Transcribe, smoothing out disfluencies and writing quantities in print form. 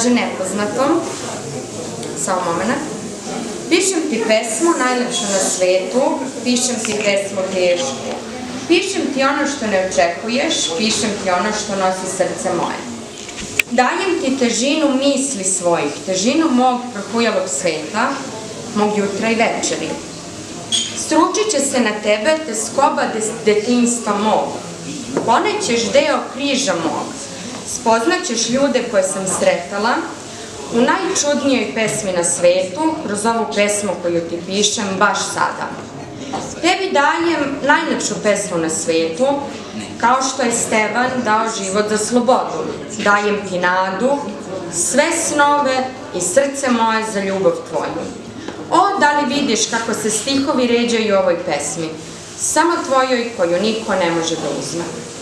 Kaže nepoznatom, samo moment, pišem ti pesmu najlepšu na svetu, pišem ti pesmu tešku, pišem ti ono što ne očekuješ, pišem ti ono što nosi srce moje. Dajem ti težinu misli svojih, težinu mog prohujalog sveta, mog jutra i večeri. Stručit će se na tebe teskoba detinjstva mog, ponećeš deo križa mog, spoznaćeš ljude koje sam sretala u najčudnijoj pesmi na svetu, kroz ovu pesmu koju ti pišem baš sada. Tebi dajem najlepšu pesmu na svetu, kao što je Stevan dao život za slobodu. Dajem ti nadu, sve snove i srce moje za ljubav tvoju. O, da li vidiš kako se stihovi ređaju u ovoj pesmi, samo tvojoj koju niko ne može da uzme.